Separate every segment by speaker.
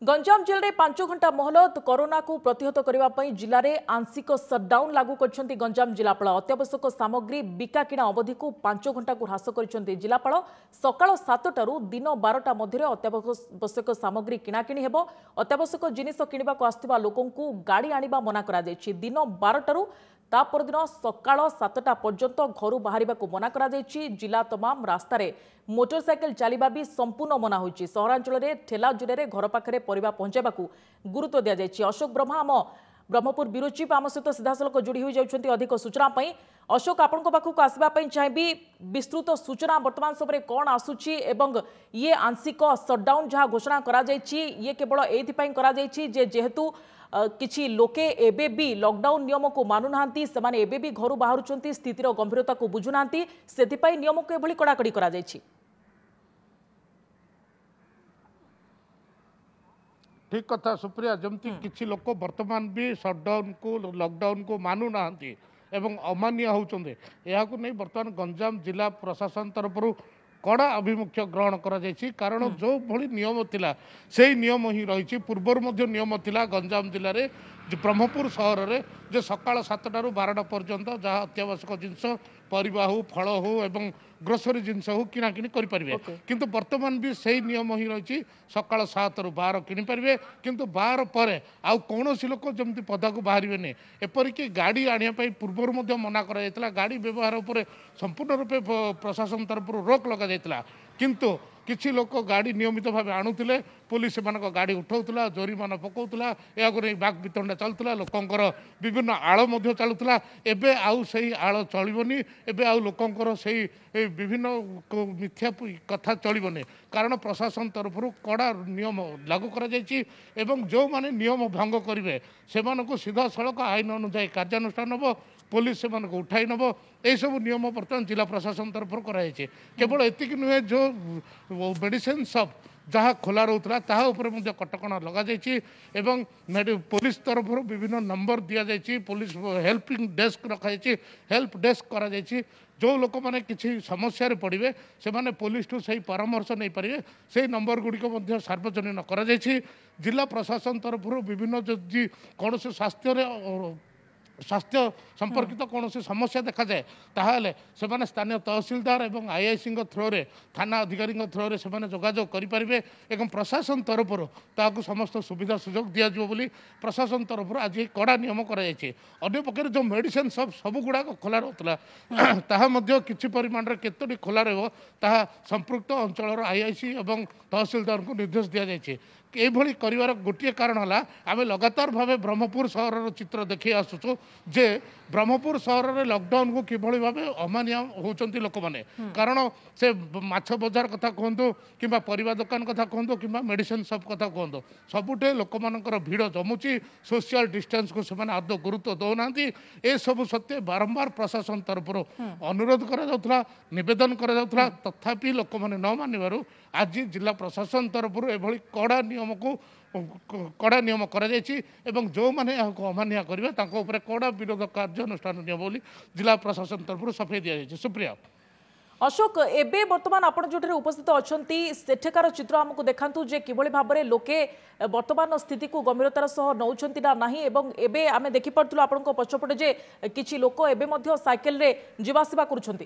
Speaker 1: गंजाम जिले में 5 घंटा मोहलत कोरोना को प्रतिहत करने जिले में आंशिक सटडाउन लागू कर गंजाम जिलापाल अत्यावश्यक सामग्री बिका किणा अवधि को 5 घंटा को ह्रास कर जिलापाल सकाल 7 दिन 12टा मध्य अत्यावश्यक सामग्री किणाकिणी हेब अत्यावश्यक जिनिस किणवा को आसुवा लोकों को गाड़ी आनिबा मना करा जायछि। दिन 12टारू तापरदिन सकाळ 7टा पर्यंत घर बाहर मना करा जायछि। जिला तमाम रास्तार मोटरसाइकेल चलवा भी संपूर्ण मना होइछि। सहरांचल में ठेला जिले घर पाखे परिबा पहुंचाइबा गुरुत्व दिया जायछि। अशोक ब्रह्मा आम ब्रह्मपुर ब्यूरो चीफ आम सहित सीधासलख जोड़ी हो जाउछन्ति अधिक सूचना पई। अशोक आपनको पाखक आसबा पई चाहेबी विस्तृत सूचना वर्तमान समय कौन आसुछि एवं ये आंशिक सटडाउन जहाँ घोषणा करा जायछि ये केवल एथि पई करा जायछि जे जेहेतु किछि लोके एबे भी लॉकडाउन नियम को मानु नांती सेमाने एबे भी घर बाहरुचंती स्थितिर गंभीरता को बुझु नांती सेति पई नियम को एभली कड़ाकड़ी करा जायछि।
Speaker 2: ठीक कथा सुप्रिया जमती किछि लोक वर्तमान भी सटडाउन को लॉकडाउन को मानु नांती एवं अमान्य होउचंदे याकु नै वर्तमान गंजाम जिला प्रशासन तरफरु कड़ा आभिमुख्य ग्रहण करा जायछि। कारण जो भली नियम थिला सेही नियम ही रही पूर्वर मध्य नियम थिला गंजाम जिले में ब्रह्मपुर सहर में जो सकाळ 7टारू 12टा पर्यंत जहाँ अत्यावश्यक जिनस परिबा हो फल हो एवं ग्रोसरी जिनस हो किणाकिणी करें किंतु वर्तमान भी सही नियम ही रही सकाळ 7 ରୁ 12 किनी पारे किंतु 12 पर आउ कौन लोक जमी पदा को बाहर एपरिक गाड़ी आने पूर्वर मना कर गाड़ी व्यवहार उपर संपूर्ण रूपे प्रशासन तरफ रोक लगा जाता किंतु किछि लोक गाड़ी नियमित भाव आणुले पुलिस मान गाड़ी उठाऊला जोरीमान पकाउला या बाग वितंडा चलुला लोकंर विभिन्न आड़ चलुला एबे आउ सही आड़ चलबनी एबे आउ लोकंर सही विभिन्न मिथ्या कथा चलबनी कारण प्रशासन तरफ कड़ा नियम लागू करा जायछि एवं जो माने नियम भंग करेंगे से सीधा सड़क आईन अनुसार कार्यानुष्ठान हम पुलिस से उठाई नब यह सब नियम बर्तमान जिला प्रशासन तरफ कराई केवल एतिक नुहे जो मेडिसिन शॉप जहाँ खोला रोला तापर कटकणा लग जाइए पुलिस तरफ विभिन्न नंबर दि जाइए पुलिस हेल्पिंग डेस्क रखाई हेल्प डेस्क करा जो लोक मैंने किसी समस्या पड़े से माने पुलिस ठू सही परामर्श नहीं पारे से नंबर गुड़िक सार्वजनिक करा जिला प्रशासन तरफ विभिन्न जदि कौन से स्वास्थ्य संपर्कित कौन समस्या देखा जाए ताहले से माने स्थानीय तहसीलदार एवं आईआईसी थ्रोरे थाना अधिकारी थ्रोरे से जोगाजोग करेंगे एवं प्रशासन तरफ ताकू समस्त सुविधा सुजोग दिज्व बोली प्रशासन तरफ आज कड़ा नियम कर जो मेडिसिन सब सब गुड़ाक खोला रोला कि परिमाण में केतोटी खोला रहा संपृक्त अंचल आईआईसी एवं तहसीलदार को निर्देश दि जाए यही कर गोटे कारण है आम लगातार भाव ब्रह्मपुर सहर चित्र देखी आसुचु जे ब्रह्मपुर सहर में लॉकडाउन को किभली भाव अमानिया होती लोक मैंने कारण से माछ बजार कथा कहतु कि परिवा दुकान कथा कहतु कि मेडिसिन शॉप कथा कहतु सबुठे लोक मानकर भीड़ जमुची सोशल डिस्टेंस को से आदौ गुरुत्व दौना ए सब सत्वे बारंबार प्रशासन तरफ अनुरोध करा निवेदन करा तथापि लोक मैंने न मानवर आज जिला प्रशासन तरफ एभली कड़ा नियम को कड़ा नियम करा एवं जो मैंने अमानिया करेंगे कड़ा विरोध कार्यानुष्ठान नियम बोली जिला प्रशासन तरफ सफाई दि जाए। सुप्रिया
Speaker 1: अशोक एबे वर्तमान आपण जो उपस्थित अच्छी सेठेकार चित्र आमको देखातु जे किभली भाव में लोके वर्तमान स्थिति को गंभीरतार सह नौछंती ना नाही एवं एबे आमे देखि पड़तु आपण पछपटे जे किछि लोक एबे मध्य साइकेल रे जीवासीबा करुछंती।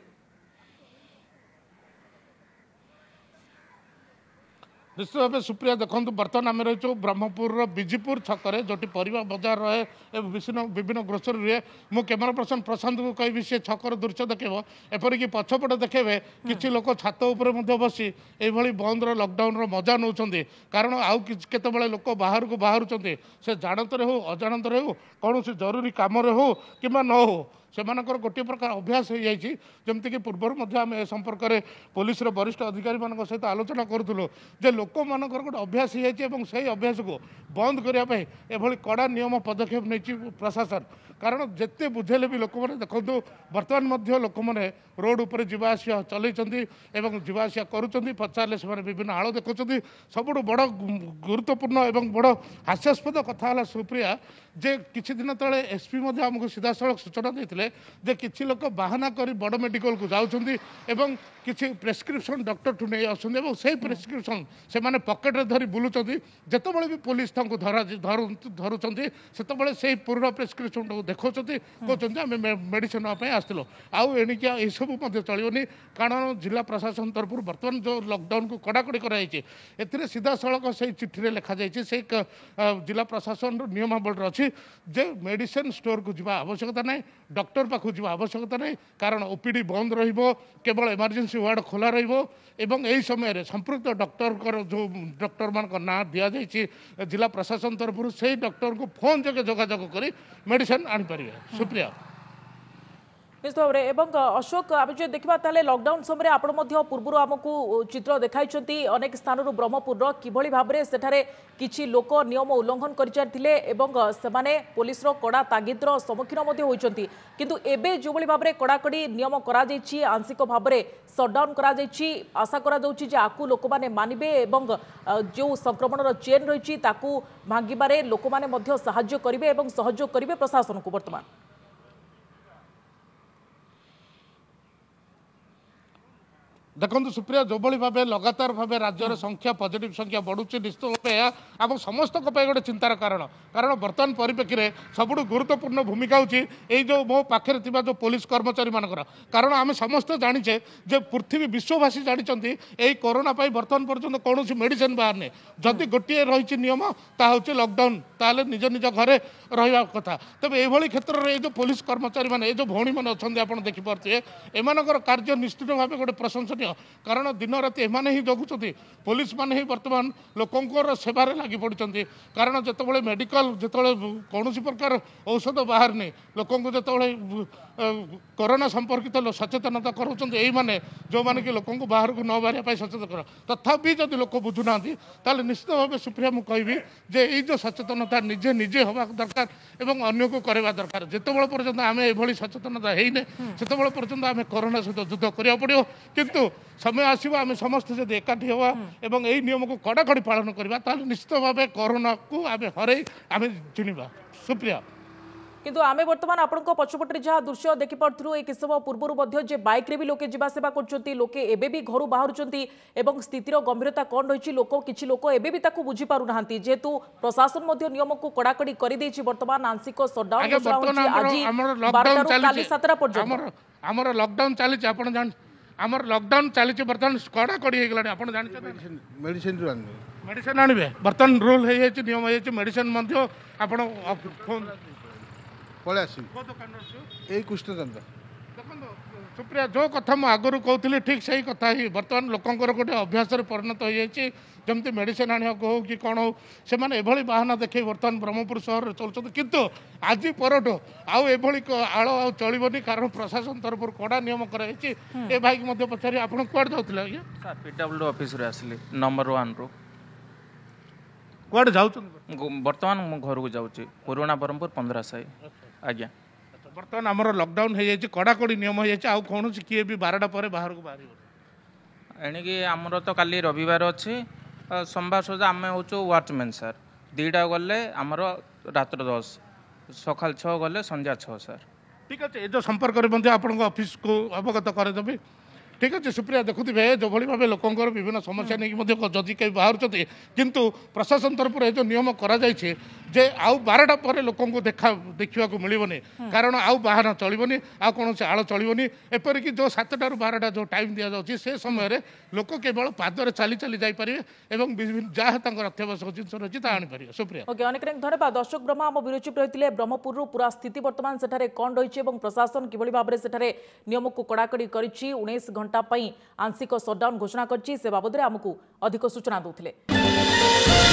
Speaker 2: निश्चित भाव सुप्रिया देखो बर्तमान आम रही ब्रह्मपुर बिजीपुर छकरे जो परिवा बजार रहे विभिन्न ग्रोसरी रहे मु कैमेरा पर्सन प्रशांत को कहि सी छकर दृश्य देखेब एपरिक पछपटे देखेबे किछि लोक छात उपर बसी एभली बंद लॉकडाउन मजा नौ कारण आउ केतबेले लोक बाहर को बाहरुचंती से जानतर हो अजाणतर हो कौन जरूरी कम हो कि न हो से गोटे प्रकार अभ्यास हो जाइए जमती पूर्वर आम ए संपर्क में पुलिस वरिष्ठ अधिकारी मान सहित आलोचना करूँ जे लोक मान गोटे अभ्यास हो जाए से अभ्यास को बंद करने एभली कड़ा नियम पदक्षेप नहीं प्रशासन कारण जिते बुझेले भी लोक मैंने देखो बर्तमान लोक मैंने रोड उपर जावासिया चलती जावासिया करुँच पचारे से विभिन्न आड़ देखुं सबुठ बड़ गुरुत्वपूर्ण एवं बड़ हास्यास्पद कथा है सुप्रिया जे किछि दिन तले एसपी आमको सीधासख सूचना देते पाइले जे किछि लोक बाहाना करी बड़ मेडिकल को जाउछन्ती एवं किछि प्रेस्क्रिप्शन डॉक्टर ठु नै आछन्ती एवं सेही प्रेस्क्रिप्शन से माने पॉकेट रे धरी बुलुछन्ती जेतेबेले भी पुलिस तांको धरुछन्ती सेतेबेले सेही पूर्ण प्रेस्क्रिप्शन को देखौछन्ती कहछन्ती आमे मेडिसिन पे आस्तिलो आउ एनिकिया ए सब मध्ये चलियोनी कारण जिला प्रशासन तरफ वर्तमान जो लॉकडाउन को कड़ाकड़ी कराई एथिरे सीधा सड़क से चिठी रे लिखा जाइए से जिला प्रशासन नियमावली अच्छी जे मेडिसिन स्टोर को जावा आवश्यकता नहीं डॉक्टर पाखु जावा आवश्यकता नहीं कारण ओपीडी बंद रहिबो केवल इमरजेंसी वार्ड खोला रहिबो एवं यही समय संपृक्त डॉक्टर जो डॉक्टर मान ना दिया जाइए जिला प्रशासन तरफ से डॉक्टर को फोन जगह जोगाजोग कर मेडिसिन आनीपारे सुप्रिया
Speaker 1: निश्चित भाव में अशोक आम जो देखा ताले लॉकडाउन समय आपण पूर्व आमको चित्र देखाई अनेक स्थान ब्रह्मपुर किभली भाव में सेठारे किछि लोक नियम उल्लंघन करने पुलिस कड़ा तागिद्र सम्मुखीन होती किंतु एबे जो भाव में कड़ाकड़ी नियम करा आंशिक भाव में सटडाउन करा आशा करा आकु लोक मैंने मानवे जो संक्रमण चेन रही भांगे लोक मैंने साहाय्य करेंगे और सहयोग करेंगे प्रशासन को वर्तमान
Speaker 2: देखो सुप्रिया जो भाव लगातार भाव राज्यर संख्या पॉजिटिव संख्या बढ़ुची निश्चित भाव आम समस्त गोटे चिंतार कारण कारण बर्तमान परिप्रेक्षी में सबुठ गुरुत्वपूर्ण भूमिका होची जो मो पाखे जो पुलिस कर्मचारी मानकर कारण आम समस्त जाचे जे पृथ्वी विश्ववासी जानते यही कोरोना बर्तमान पर्यंत कौन मेडिसिन बाहर जदि गोटे रही नियम ता हूँ लॉकडाउन ताले निज निज घरे रहा कथा तेज ये क्षेत्र में जो पुलिस कर्मचारी मैंने जो भौणी मैंने अच्छा आप देखिपे एम कार्य निश्चित भाव गोटे प्रशंसनीय कारण दिन राति एमाने ही जगुचंती पुलिस माने ही वर्तमान लोकंकर सेवारे लागी पड़ती कारण जितेबाला मेडिकल जितेबाला कौन प्रकार औषध बाहर नहीं लोक जितेबाला कोरोना संपर्कित सचेतनता कराउछंती एई माने जो माने कि लोक बाहर को न बाहर सचेतन कर तथापि जदि लोक बुझुना ताले निश्चित भाव सुप्रिया मुझे कहबी जे ये जो सचेतनता निजे निजे हवा दरकार एवं अन्य को करवा दरकार जितेबाला पर्यंत आम एभली सचेतनता हैने सेतेबाला पर्यंत आम कोरोना सहित युद्ध करिया पड़ियो किंतु समय आसो आम समस्त जब एकाठी हवा एवं यही नियम को कड़ाकड़ी पालन करवा ताले निश्चित भाव कोरोना को आम हरई आम चिन्हवा सुप्रिया
Speaker 1: किंतु आमे वर्तमान आपण पछपटे जहाँ दृश्य देखिपु एक समय पूर्व जे बाइक रे भी लोके जीवा सेवा करछंती लोके एबे भी घर बाहरुचंती एवं स्थितिर गंभीरता कौन रही लोक किछि लोक एबे भी ताकू बुझी पारु नाहंती जेतु प्रशासन मध्य नियम को कड़ाकड़ी कर देछि वर्तमान आंशिक सटडाउन आज 12 काली 7 पर्यंत
Speaker 2: हमर लॉकडाउन चली आपण जान हमर लॉकडाउन चली बर्तमान कड़ाकड़ी हो गलानी आपण जान मेडिसिन आनिबे बर्तमान रूल हे छै नियम हे छै मेडिसिन मध्य आपण फोन
Speaker 3: पळे आसी ए कृष्णचंद्र
Speaker 2: देखो सुप्रिया जो कथा मु आगु कहती ठीक सही कथा ही बर्तमान लोकंकर गोटे अभ्यास परिणत हो जाए जमती मेडिसिन आने हो कि कौन हो से एभली बाहाना देखे बर्तमान ब्रह्मपुर सहर चलते किंतु आज परठू आउ एभली आड़ आ चलबनी कारण प्रशासन तरफ कड़ा नियम कराई ए भाई की पचारि आप कौन जाते आज्ञा
Speaker 4: सर पीडब्ल्यू ऑफिस रे आसली नंबर 1 रो
Speaker 2: कौन जाऊँ
Speaker 4: बर्तमान मु घर को जाऊँ पुराणा ब्रह्मपुर 15 साई आज्ञा
Speaker 2: बर्तमान आमर लॉकडाउन हो जाए कड़ाकड़ी नियम हो जाए आउ कौन किए भी 12टा पर बाहर को बाहर
Speaker 4: एणिकी आमर तो काली रविवार अच्छी सोमवार सुधा आम हूँ वाचमैन सर 2टा गले आमर रात्र 10 सकाल 6 गले संध्या 6 सर
Speaker 2: ठीक अच्छे ये जो संपर्क में आपन ऑफिस को अवगत करदेवी ठीक अच्छे सुप्रिया देखुवे जो भाव लोकंर विभिन्न समस्या नहीं जदि कहीं बाहर किंतु प्रशासन तरफ जो नियम करा जे आउ 12टा पर लोक देखा मिलबनी कारण आउ बाहर चलबनी आउ कौन से आड़ चलबनी एपरिक जो 7टा ରୁ 12टा जो टाइम दि जाऊँगी से समय लोक केवल पादरे चली चली जापारे जहाँ अत्यावश्यक जिन रही आनीपारे सुप्रिया
Speaker 1: ओके अनेक धन्यवाद दर्शक ब्रह्मा आम विरोचित रही ब्रह्मपुर पूरा स्थिति बर्तमान सेठारे कौन रही प्रशासन किभली भाव में सेठारे नियम को कड़ाकड़ी कर 19 घंटा आंशिक सटडाउन घोषणा कर बाबद आमको अधिक सूचना दूसरे।